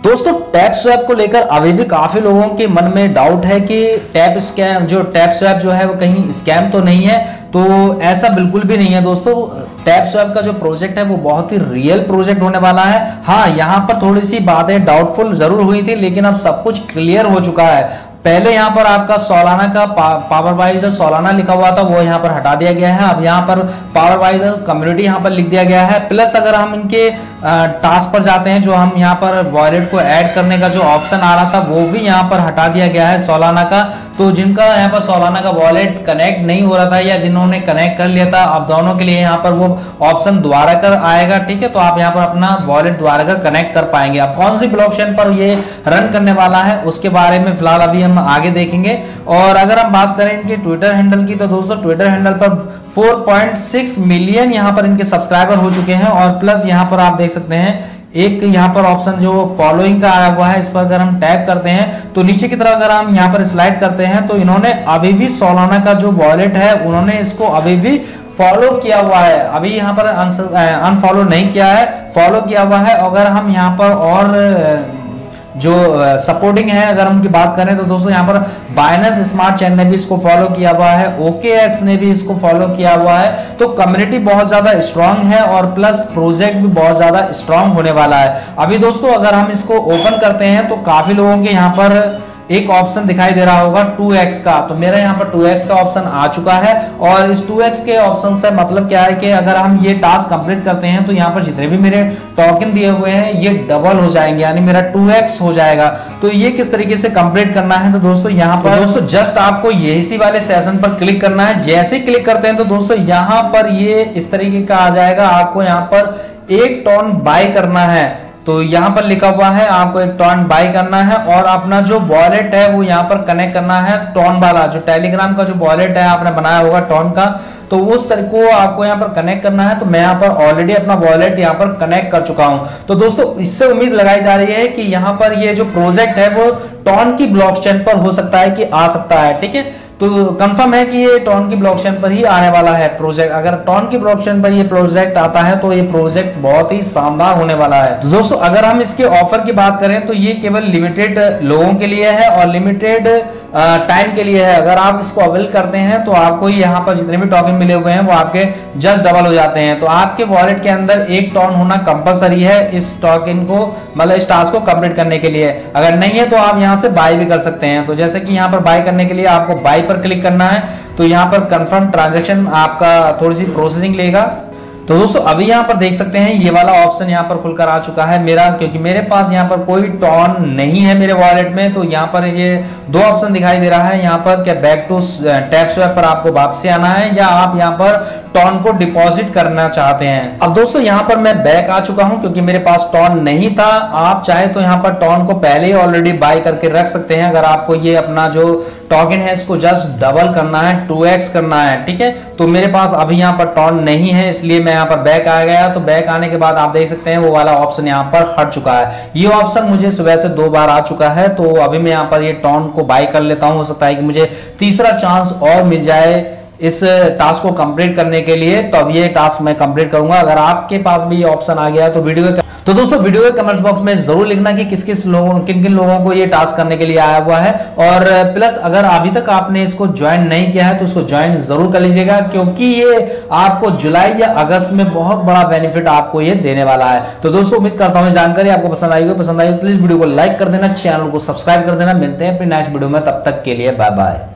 दोस्तों tap swap को लेकर अभी भी काफी लोगों के मन में डाउट है कि टैप स्वैप जो है वो कहीं स्कैम तो नहीं है। तो ऐसा बिल्कुल भी नहीं है दोस्तों। टैप स्वैप का जो प्रोजेक्ट है वो बहुत ही रियल प्रोजेक्ट होने वाला है। हाँ, यहाँ पर थोड़ी सी बातें डाउटफुल जरूर हुई थी, लेकिन अब सब कुछ क्लियर हो चुका है। पहले यहाँ पर आपका सोलाना का पावर बाय जो सोलाना लिखा हुआ था वो यहाँ पर हटा दिया गया है। अब यहाँ पर पावर बाय कम्युनिटी यहाँ पर लिख दिया गया है। प्लस अगर हम इनके टास्क पर जाते हैं, जो हम यहाँ पर वॉलेट को ऐड करने का जो ऑप्शन आ रहा था वो भी यहाँ पर हटा दिया गया है सोलाना का। तो जिनका यहाँ पर सोलाना का वॉलेट कनेक्ट नहीं हो रहा था या जिन्होंने कनेक्ट कर लिया था, अब दोनों के लिए यहाँ पर वो ऑप्शन दोबारा कर आएगा। ठीक है, तो आप यहाँ पर अपना वॉलेट दोबारा कर कनेक्ट कर पाएंगे। अब कौन सी ब्लॉकचेन पर ये रन करने वाला है उसके बारे में फिलहाल अभी हम आगे देखेंगे। और अगर हम बात करें इनके ट्विटर हैंडल की, तो दोस्तों ट्विटर हैंडल पर 4.6 मिलियन यहाँ पर इनके सब्सक्राइबर हो चुके हैं। और प्लस यहाँ पर आप देख सकते हैं एक यहाँ पर ऑप्शन जो फॉलोइंग का आया हुआ है, इस पर अगर हम टैप करते हैं तो नीचे की तरफ अगर हम यहाँ पर स्लाइड करते हैं तो इन्होंने अभी भी सोलाना का जो वॉलेट है उन्होंने इसको अभी भी फॉलो किया हुआ है। अभी यहाँ पर अनफॉलो नहीं किया है, फॉलो किया हुआ है। अगर हम यहाँ पर और जो सपोर्टिंग है अगर हम की बात करें तो दोस्तों यहाँ पर बाइनेंस स्मार्ट चेन ने भी इसको फॉलो किया हुआ है, OKX ने भी इसको फॉलो किया हुआ है। तो कम्युनिटी बहुत ज्यादा स्ट्रांग है और प्लस प्रोजेक्ट भी बहुत ज्यादा स्ट्रांग होने वाला है। अभी दोस्तों अगर हम इसको ओपन करते हैं तो काफी लोगों के यहाँ पर एक ऑप्शन दिखाई दे रहा होगा 2x का। तो मेरा यहाँ पर 2x का ऑप्शन आ चुका है। और इस 2x के ऑप्शन से मतलब क्या है कि अगर हम ये टास्क कंप्लीट करते हैं तो यहाँ पर जितने भी मेरे टोकन दिए हुए हैं ये डबल हो जाएंगे, यानी मेरा 2x हो जाएगा। तो ये किस तरीके से कंप्लीट करना है, तो दोस्तों यहाँ पर दोस्तों जस्ट आपको इसी वाले सेशन पर क्लिक करना है। जैसे क्लिक करते हैं तो दोस्तों यहाँ पर ये इस तरीके का आ जाएगा। आपको यहाँ पर 1 टन बाय करना है, तो यहाँ पर लिखा हुआ है आपको 1 टन बाय करना है और अपना जो वॉलेट है वो यहाँ पर कनेक्ट करना है। टन वाला जो टेलीग्राम का जो वॉलेट है आपने बनाया होगा टन का, तो उस तरीके को आपको यहाँ पर कनेक्ट करना है। तो मैं यहाँ पर ऑलरेडी अपना वॉलेट यहाँ पर कनेक्ट कर चुका हूँ। तो दोस्तों इससे उम्मीद लगाई जा रही है कि यहाँ पर ये जो प्रोजेक्ट है वो टन की ब्लॉकचेन पर हो सकता है कि आ सकता है। ठीक है, तो कंफर्म है कि ये टॉन की ब्लॉकचेन पर ही आने वाला है प्रोजेक्ट। अगर टॉन की ब्लॉकचेन पर ये प्रोजेक्ट आता है तो ये प्रोजेक्ट बहुत ही शानदार होने वाला है। तो दोस्तों अगर हम इसके ऑफर की बात करें तो ये केवल लिमिटेड लोगों के लिए है और लिमिटेड टाइम के लिए है। अगर आप इसको अवेल करते हैं तो आपको यहाँ पर जितने भी टोकन मिले हुए हैं वो आपके जस्ट डबल हो जाते हैं। तो आपके वॉलेट के अंदर 1 टन होना कंपलसरी है इस टोकन को, मतलब इस टास्क को कंप्लीट करने के लिए। अगर नहीं है तो आप यहाँ से बाय भी कर सकते हैं। तो जैसे कि यहाँ पर बाय करने के लिए आपको बाय पर क्लिक करना है। तो यहाँ पर कंफर्म ट्रांजैक्शन आपका थोड़ी सी प्रोसेसिंग लेगा। तो दोस्तों अभी यहाँ पर देख सकते हैं ये वाला ऑप्शन यहाँ पर खुलकर आ चुका है मेरा, क्योंकि मेरे पास यहाँ पर कोई टॉन नहीं है मेरे वॉलेट में। तो यहाँ पर ये 2 ऑप्शन दिखाई दे रहा है। यहाँ पर क्या बैक टू टैप स्वैप पर आपको वापसी आना है या आप यहाँ पर टॉन को डिपॉजिट करना चाहते हैं। अब दोस्तों यहाँ पर मैं बैक आ चुका हूँ क्योंकि मेरे पास टॉन नहीं था। आप चाहे तो यहाँ पर टॉन को पहले ही ऑलरेडी बाय करके रख सकते हैं। अगर आपको ये अपना जो टोकन है इसको जस्ट डबल करना है, 2x करना है। ठीक है, तो मेरे पास अभी यहाँ पर टॉन नहीं है इसलिए मैं यहाँ पर बैक आ गया। तो बैक आने के बाद आप देख सकते हैं वो वाला ऑप्शन यहाँ पर हट चुका है। ये ऑप्शन मुझे सुबह से 2 बार आ चुका है। तो अभी मैं यहाँ पर ये टॉन को बाय कर लेता हूँ। हो सकता है कि मुझे तीसरा चांस और मिल जाए इस टास्क को कंप्लीट करने के लिए। तो अब ये टास्क मैं कंप्लीट करूंगा। अगर आपके पास भी ये ऑप्शन आ गया तो दोस्तों वीडियो के कमेंट्स बॉक्स में जरूर लिखना कि किन किन लोगों को ये टास्क करने के लिए आया हुआ है। और प्लस अगर अभी तक आपने इसको ज्वाइन नहीं किया है तो इसको ज्वाइन जरूर कर लीजिएगा, क्योंकि ये आपको जुलाई या अगस्त में बहुत बड़ा बेनिफिट आपको ये देने वाला है। तो दोस्तों उम्मीद करता हूं जानकारी आपको पसंद आई प्लीज वीडियो को लाइक कर देना, चैनल को सब्सक्राइब कर देना। मिलते हैं अपनी नेक्स्ट वीडियो में, तब तक के लिए बाय बाय।